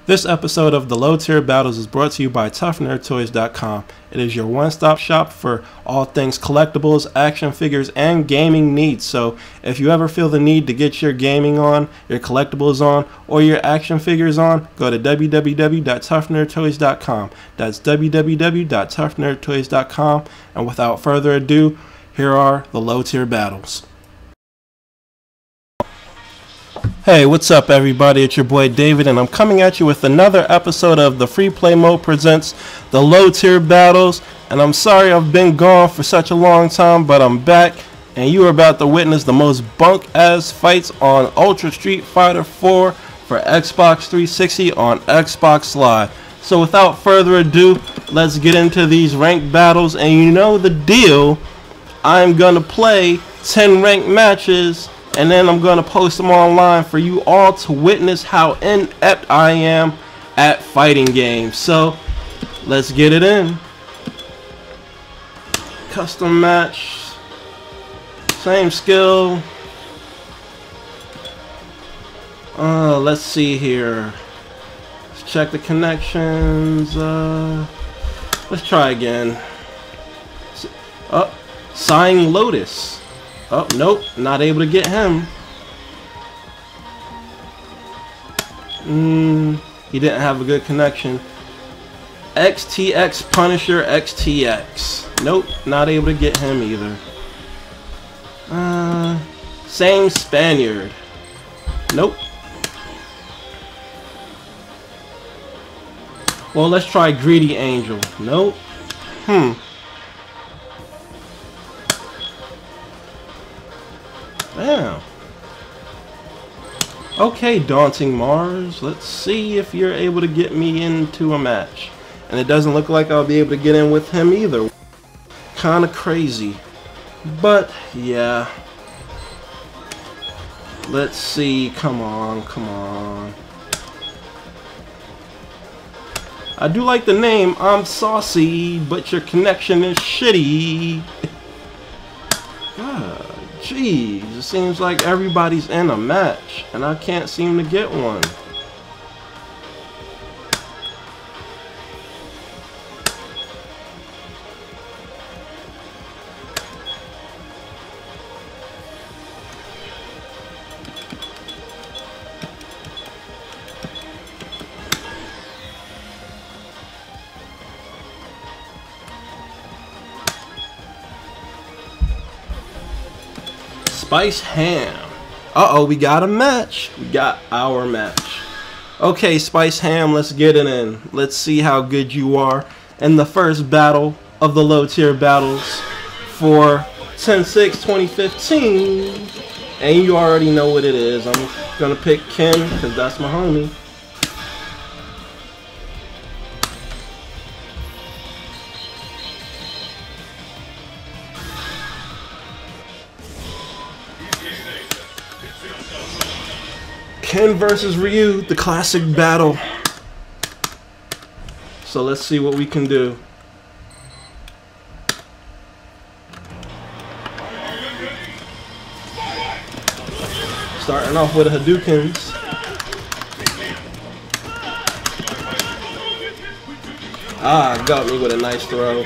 This episode of the Low Tier Battles is brought to you by ToughNerdToys.com. It is your one-stop shop for all things collectibles, action figures, and gaming needs. So if you ever feel the need to get your gaming on, your collectibles on, or your action figures on, go to www.toughnerdtoys.com. That's www.toughnerdtoys.com. And without further ado, here are the Low Tier Battles. Hey, what's up everybody? It's your boy David, and I'm coming at you with another episode of the Free Play Mode presents the Low Tier Battles. And I'm sorry I've been gone for such a long time, but I'm back, and you are about to witness the most bunk-ass fights on Ultra Street Fighter 4 for Xbox 360 on Xbox Live. So without further ado, let's get into these ranked battles, and you know the deal. I'm gonna play 10 ranked matches, and then I'm going to post them online for you all to witness how inept I am at fighting games. So, let's get it in. Custom match. Same skill. Let's see here. Let's check the connections. Let's try again. Sighing Lotus. Oh, nope, not able to get him. He didn't have a good connection. XTX Punisher XTX. Nope, not able to get him either. Same Spaniard. Nope. Well, let's try Greedy Angel. Nope. Damn. Okay, Daunting Mars. Let's see if you're able to get me into a match. And it doesn't look like I'll be able to get in with him either. Kinda crazy. But, yeah. Let's see. Come on, come on. I do like the name. I'm saucy, but your connection is shitty. God. Jeez, it seems like everybody's in a match, and I can't seem to get one. Spice Ham. Uh-oh, we got a match. We got our match. Okay, Spice Ham, let's get it in. Let's see how good you are in the first battle of the low tier battles for 10/6/2015. And you already know what it is. I'm gonna pick Ken because that's my homie. Ken versus Ryu, the classic battle. So let's see what we can do. Starting off with the Hadoukens. Got me with a nice throw.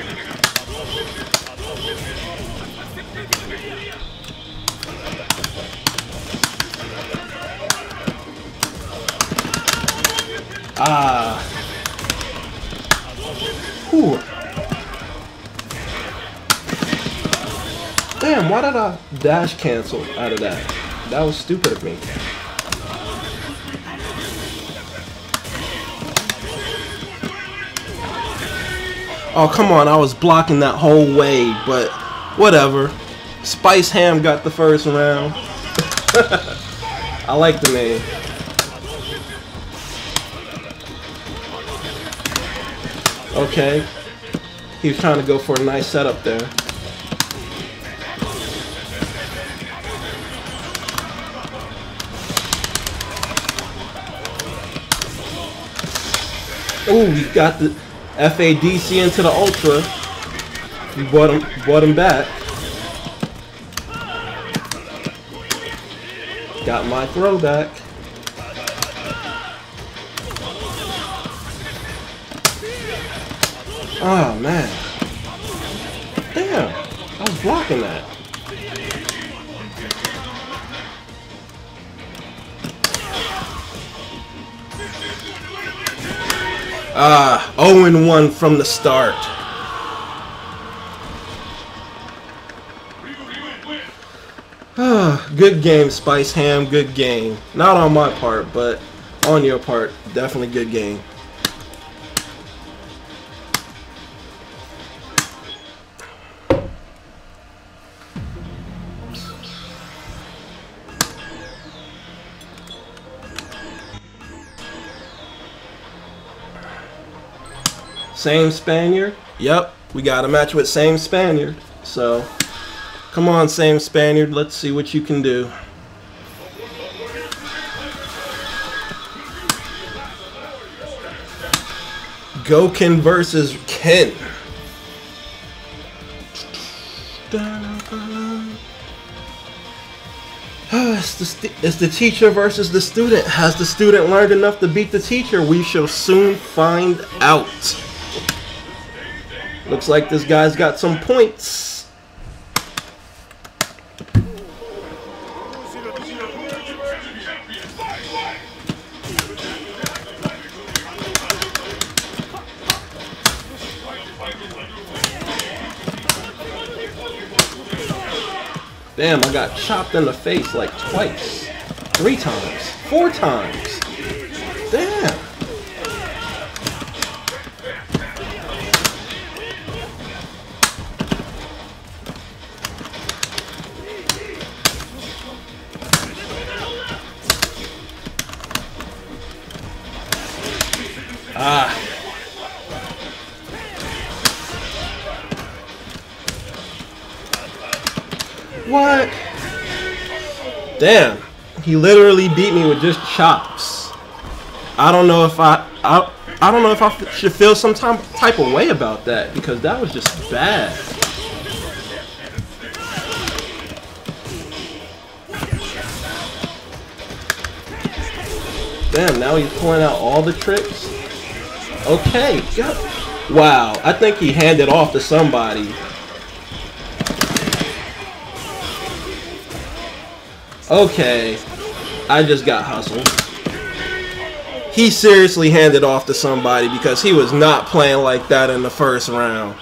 Whew. Damn, why did I dash cancel out of that? That was stupid of me. Oh, come on, I was blocking that whole way, but whatever. Spice Ham got the first round. I like the name. Okay, he was trying to go for a nice setup there. Ooh, he got the FADC into the Ultra. He brought him back. Got my throwback. Oh man. Damn. I was blocking that. Ah, 0-1 from the start. Good game, Spice Ham. Good game. Not on my part, but on your part. Definitely good game. Same Spaniard? Yep, we got a match with same Spaniard. So, come on, same Spaniard. Let's see what you can do. Goken versus Ken. It's the teacher versus the student. Has the student learned enough to beat the teacher? We shall soon find out. Looks like this guy's got some points. Damn, I got chopped in the face like twice. 3 times. 4 times. Damn. Ah. What? Damn. He literally beat me with just chops. I don't know if I don't know if I should feel some type of way about that, because that was just bad. Damn, now he's pulling out all the tricks. Okay, God. Wow, I think he handed off to somebody. Okay, I just got hustled. He seriously handed off to somebody because he was not playing like that in the first round.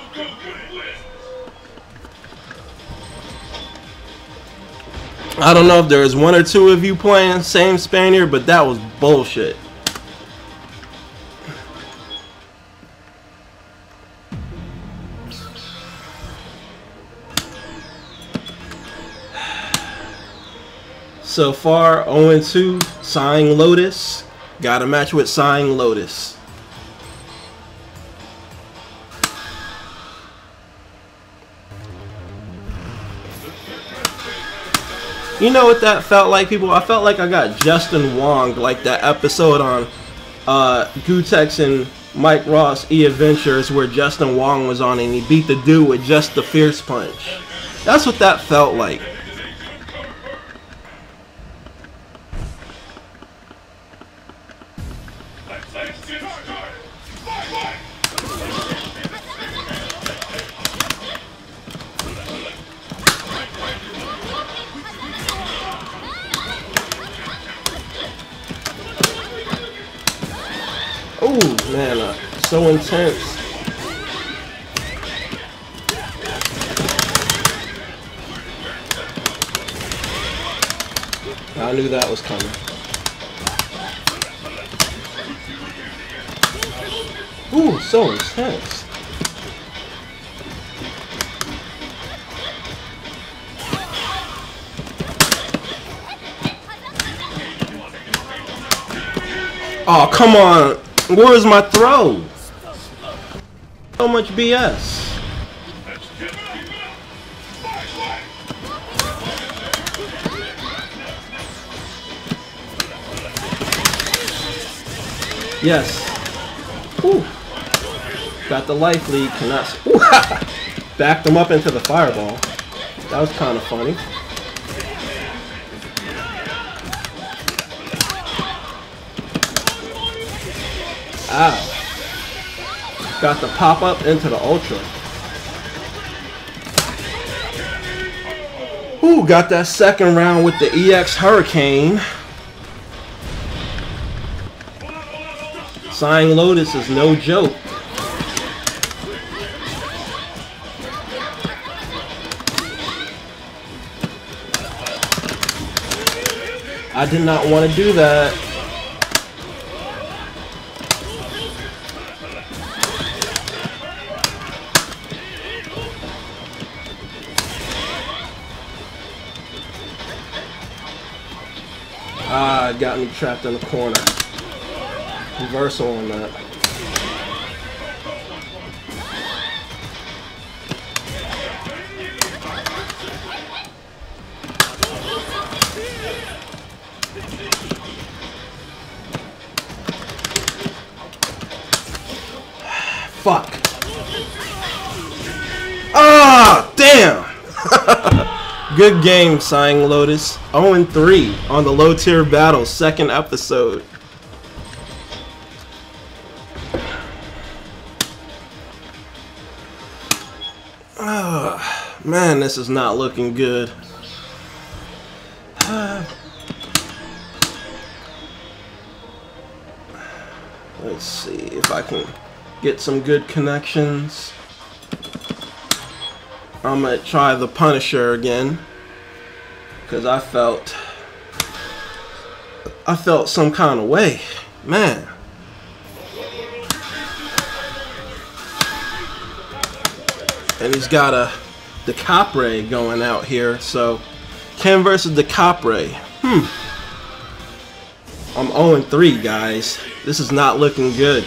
I don't know if there was 1 or 2 of you playing same Spaniard, but that was bullshit. So far, 0-2, Sighing Lotus. Got a match with Sighing Lotus. You know what that felt like, people? I felt like I got Justin Wong, like that episode on Gutex and Mike Ross E-Adventures where Justin Wong was on and he beat the dude with just the fierce punch. That's what that felt like. Oh man, so intense. I knew that was coming. Ooh, so intense. Oh, come on. Where's my throw? So much BS. Yes. Ooh. Got the life lead. Cannot. Backed him up into the fireball. That was kind of funny. Ow. Got the pop-up into the Ultra. Ooh, got that second round with the EX Hurricane. Sign Lotus is no joke. I did not want to do that. Ah, it got me trapped in the corner. Reversal on that. Fuck. Ah, damn. Good game, Sign Lotus. 0-3 on the low tier battle, second episode. Man, this is not looking good. Let's see if I can get some good connections. I'm gonna try the Punisher again, because I felt some kind of way, man. And he's got the Capre going out here, so Ken versus the Capre. I'm 0-3, guys. This is not looking good.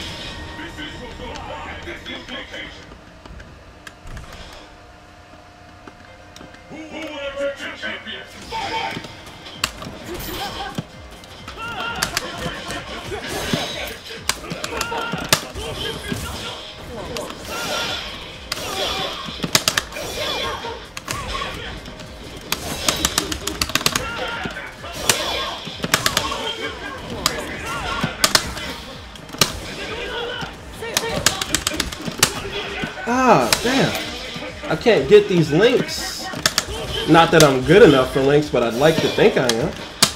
Ah, damn. I can't get these links. Not that I'm good enough for links, but I'd like to think I am.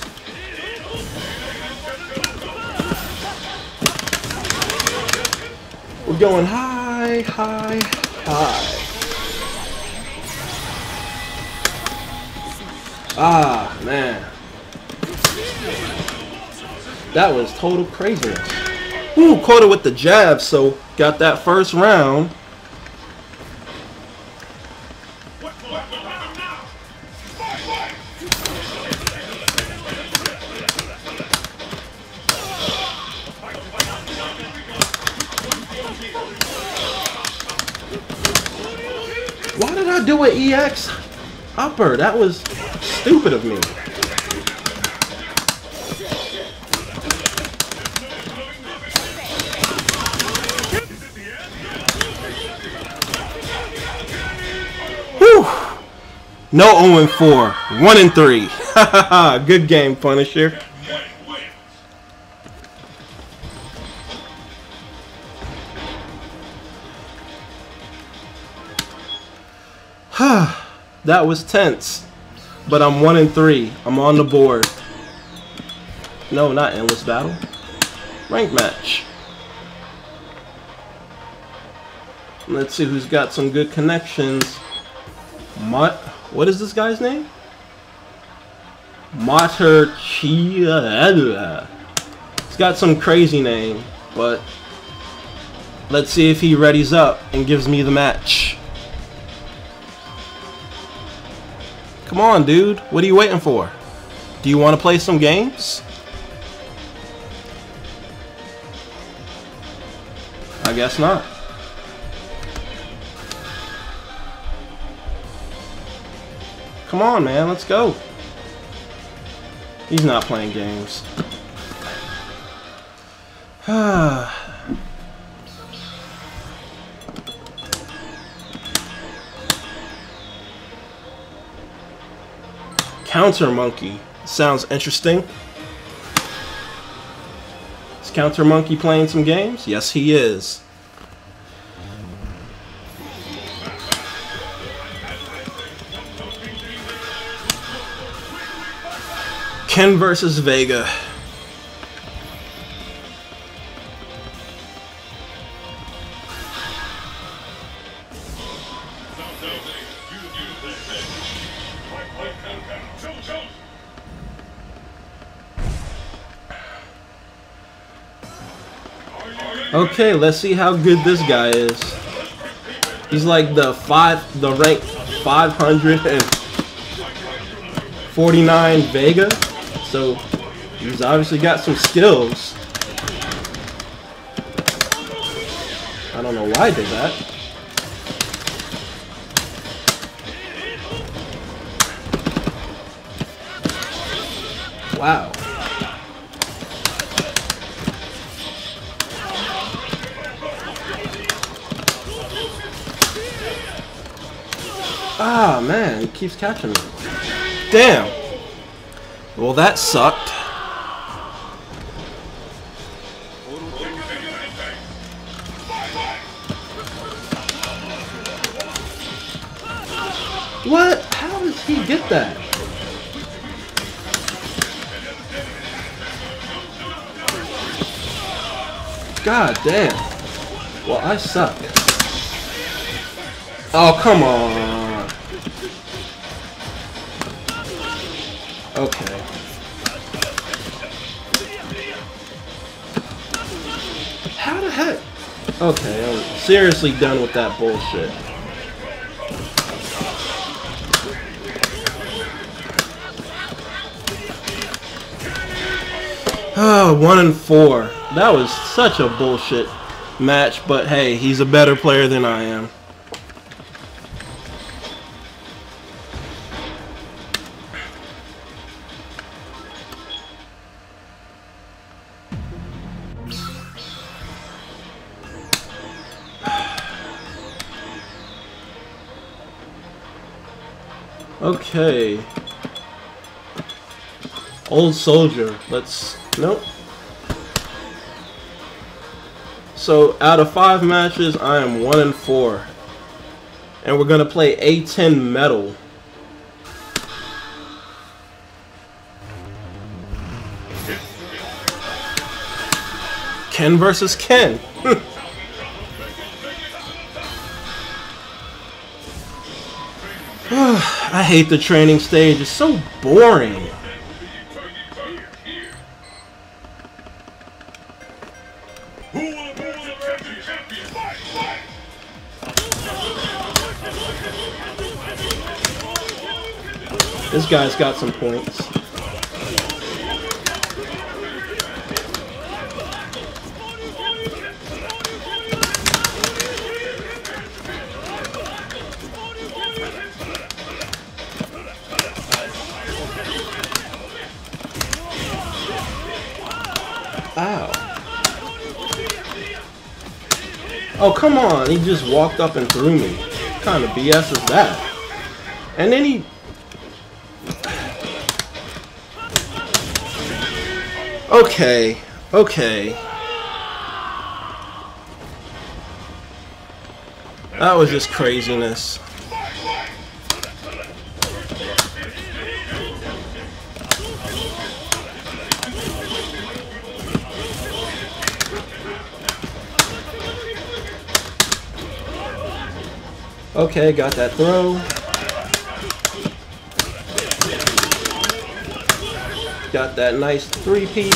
We're going high, high, high. Ah, man. That was total craziness. Ooh, caught it with the jab, so got that first round. Why did I do an EX upper? That was stupid of me. Whew. No 0-4. 1-3. Good game, Punisher. That was tense, but I'm 1-3. I'm on the board. No, not endless battle. Rank match. Let's see who's got some good connections. What is this guy's name? Mater Chia. He's got some crazy name, but let's see if he readies up and gives me the match. Come on, dude. What are you waiting for? Do you want to play some games? I guess not. Come on, man. Let's go. He's not playing games. Counter Monkey. Sounds interesting. Is Counter Monkey playing some games? Yes, he is. Ken versus Vega. Okay, let's see how good this guy is. He's like the rank 549 Vega, so he's obviously got some skills. I don't know why I did that. Wow. Ah, man, he keeps catching me. Damn. Well, that sucked. What? How does he get that? God damn. Well, I suck. Oh, come on. Okay. How the heck? Okay, I'm seriously done with that bullshit. Oh, 1-4. That was such a bullshit match, but hey, he's a better player than I am. Okay. Old soldier. Nope. So out of 5 matches, I am 1-4. And we're gonna play A10 metal. Ken versus Ken. I hate the training stage. It's so boring. This guy's got some points. Ow. Oh, come on. He just walked up and threw me. What kind of BS is that? And then he... Okay. Okay. That was just craziness. Okay, got that throw. Got that nice 3-piece.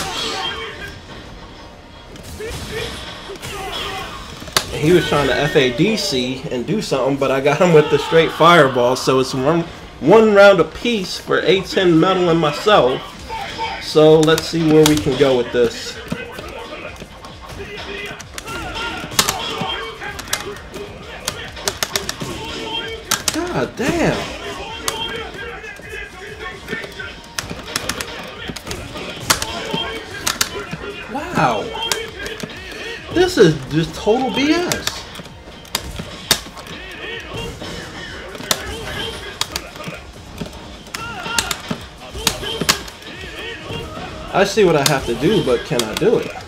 He was trying to FADC and do something, but I got him with the straight fireball. So it's one round apiece for A10 metal and myself. So let's see where we can go with this. God damn. Wow. This is just total BS. I see what I have to do, but can I do it?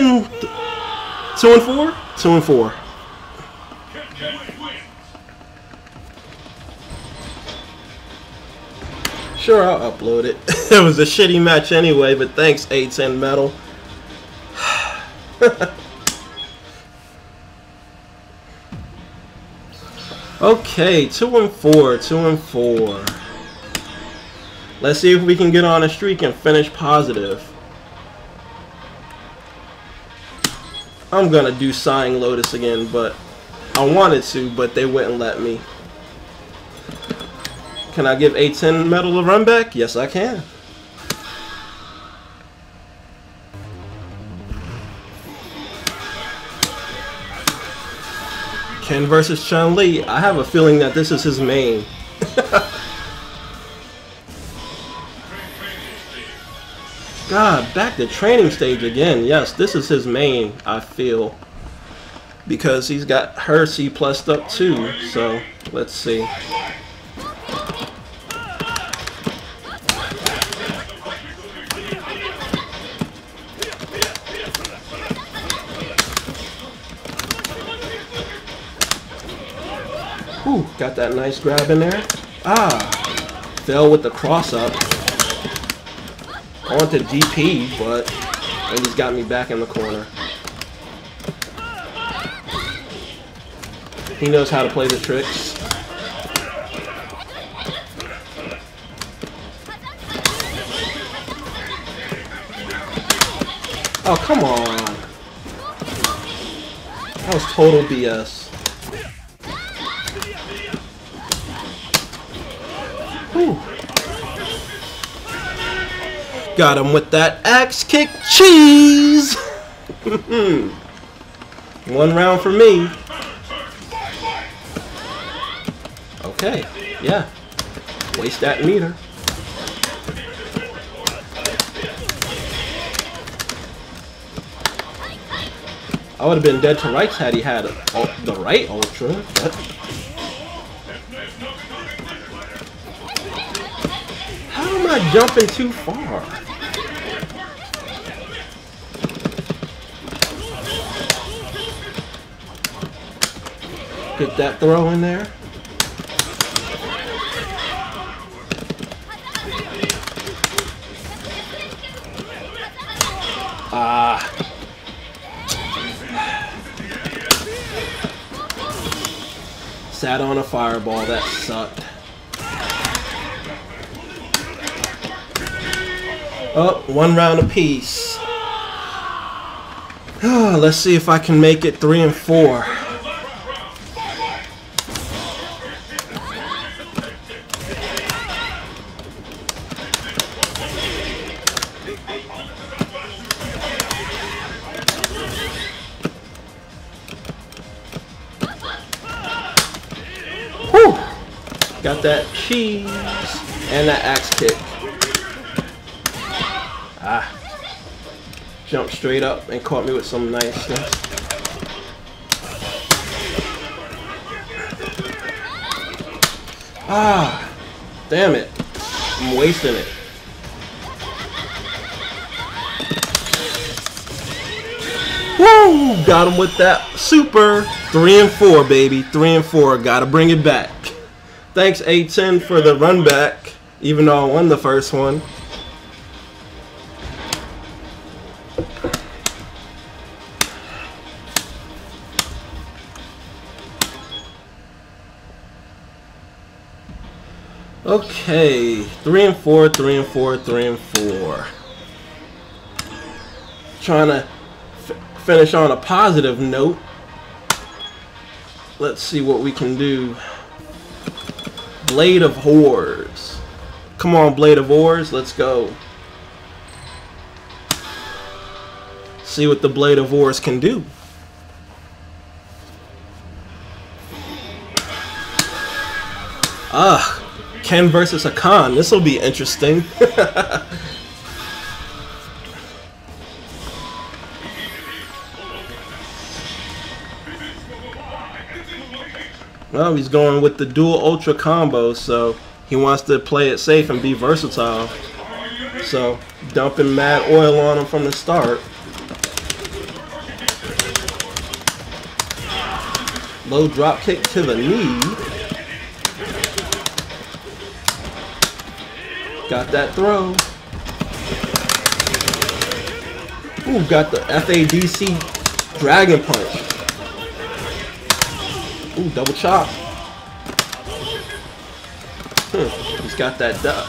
and 2 and 4? 2 and 4. Sure, I'll upload it. It was a shitty match anyway, but thanks, A10 Metal. Okay, 2 and 4, 2 and 4. Let's see if we can get on a streak and finish positive. I'm gonna do Sighing Lotus again, but I wanted to, but they wouldn't let me. Can I give A10 Metal a run back? Yes, I can. Ken versus Chun-Li. I have a feeling that this is his main. God, back to training stage again. Yes, this is his main, I feel. Because he's got her C plussed up too. So, let's see. Ooh, got that nice grab in there. Ah, fell with the cross up. Onto DP, but and he's got me back in the corner. He knows how to play the tricks. Oh, come on. That was total BS. Whew. Got him with that axe kick cheese. 1 round for me. Okay, yeah. Waste that meter. I would have been dead to rights had he had the right ultra. But how am I jumping too far? Get that throw in there. Ah. Sat on a fireball, that sucked. Oh, 1 round apiece. Let's see if I can make it 3 and 4. Whew. Got that cheese and that axe kick. Ah. Jumped straight up and caught me with some niceness. Ah. Damn it. I'm wasting it. Woo! Got him with that super 3 and 4, baby. 3 and 4. Gotta bring it back. Thanks, A10, for the run back, even though I won the first one. Okay, 3 and 4, 3 and 4, 3 and 4. Trying to finish on a positive note. Let's see what we can do. Blade of Whores. Come on, Blade of Whores, let's go. See what the Blade of Whores can do. Ah, Ken versus Hakan. This will be interesting. Well, he's going with the dual ultra combo, so he wants to play it safe and be versatile. So, dumping mad oil on him from the start. Low drop kick to the knee. Got that throw. Ooh, got the FADC Dragon Punch. Ooh, double chop. He's got that duck.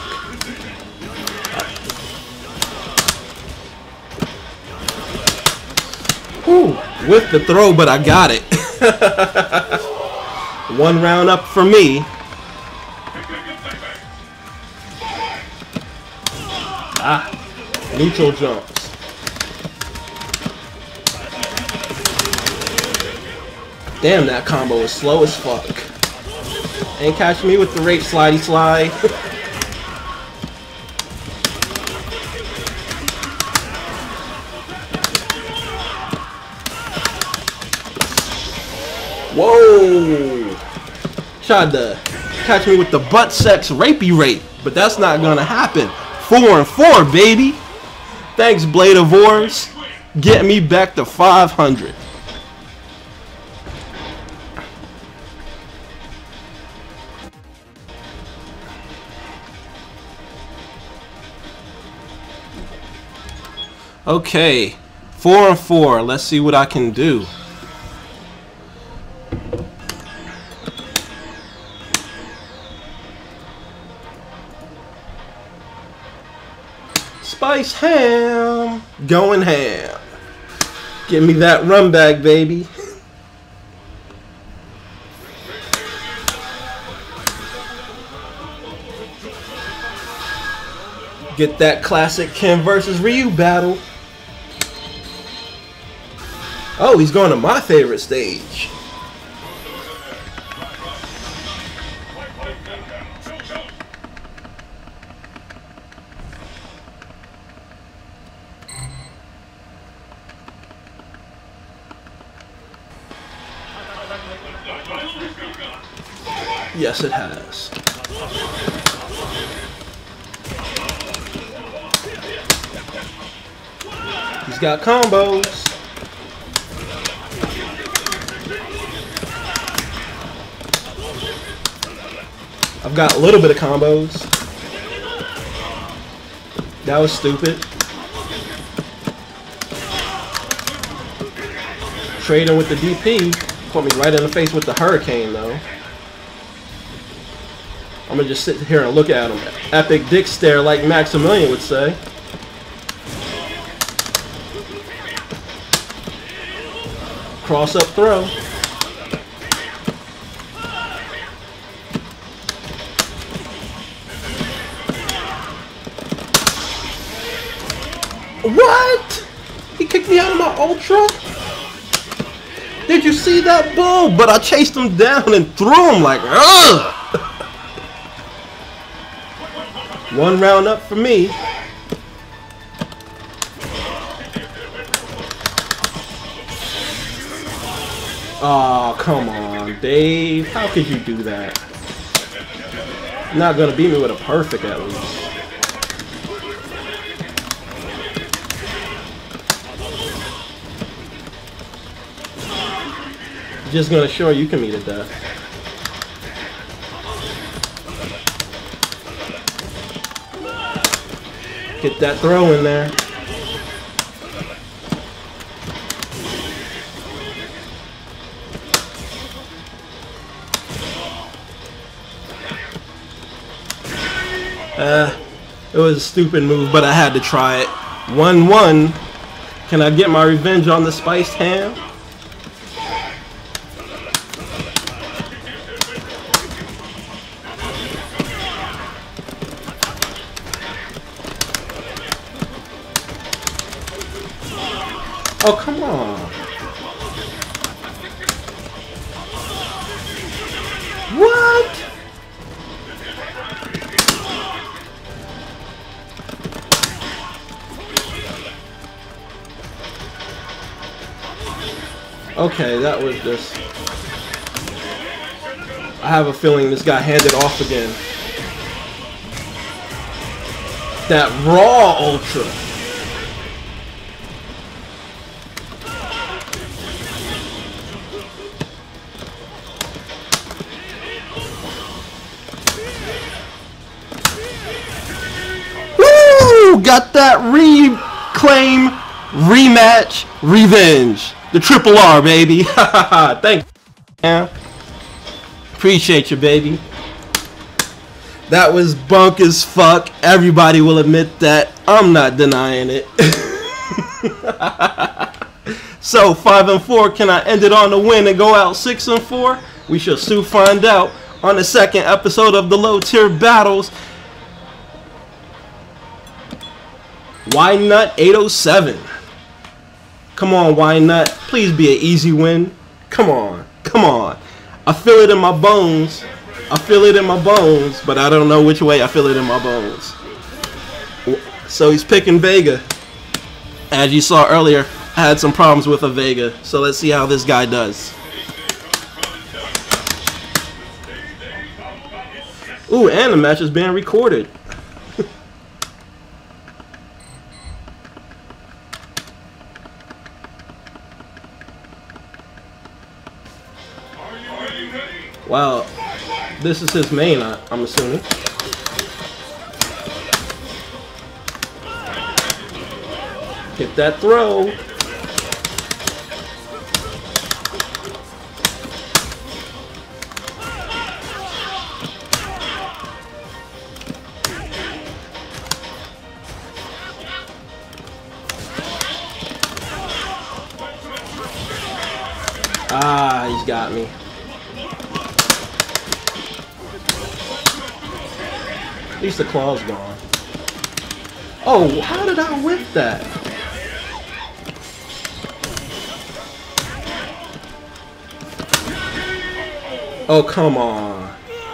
Ooh, with the throw, but I got it. 1 round up for me. Ah, neutral jumps. Damn, that combo is slow as fuck. Ain't catch me with the rape slidey slide. Whoa! Tried to catch me with the butt sex rapey rape, but that's not gonna happen. 4 and 4, baby. Thanks, Blade of Wars. Get me back to 500. Okay, 4 and 4. Let's see what I can do. Spice ham, going ham. Give me that run back, baby. Get that classic Ken versus Ryu battle. Oh, he's going to my favorite stage. Yes, it has. He's got combos. I've got a little bit of combos. That was stupid. Trading with the DP. Put me right in the face with the hurricane, though. I'm gonna just sit here and look at him. Epic dick stare, like Maximilian would say. Cross up throw. What? He kicked me out of my ultra? Did you see that bull? But I chased him down and threw him like, ugh! 1 round up for me. Oh, come on, Dave. How could you do that? You're not gonna beat me with a perfect at least. Just gonna show you can meet a death. Get that throw in there. It was a stupid move, but I had to try it. 1-1. Can I get my revenge on the spiced ham? Oh, come on. What? Okay, that was just... I have a feeling this got handed off again. That raw ultra. got that reclaim, rematch, revenge. The triple R, baby. Thank you, man. Appreciate you, baby. That was bunk as fuck. Everybody will admit that. I'm not denying it. So 5-4, can I end it on a win and go out 6-4? We shall soon find out on the second episode of the low tier battles. Why Nut 807? Come on, Why Nut? Please be an easy win. Come on, come on. I feel it in my bones. I feel it in my bones, but I don't know which way I feel it in my bones. So he's picking Vega. As you saw earlier, I had some problems with a Vega, so let's see how this guy does. Ooh, and the match is being recorded. Wow, this is his main, I'm assuming. Hit that throw. Ah, he's got me. At least the claw's gone. Oh, how did I whip that? Oh, come on.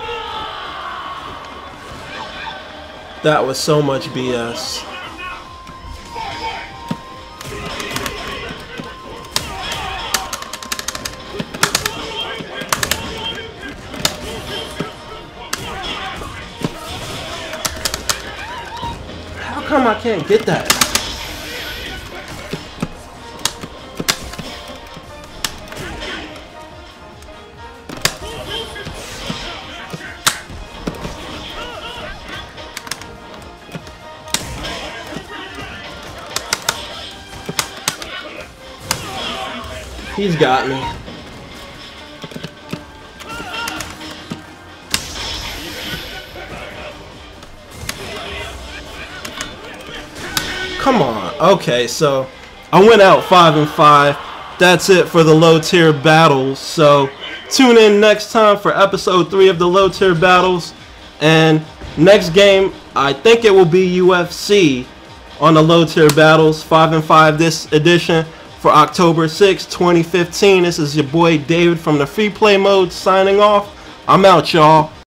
That was so much BS. How come I can't get that? He's got me. Come on. Okay, so I went out 5-5. That's it for the low tier battles. So tune in next time for episode 3 of the low tier battles. And next game, I think it will be UFC on the low tier battles. 5-5 this edition for October 6, 2015. This is your boy David from the Free Play Mode signing off. I'm out, y'all.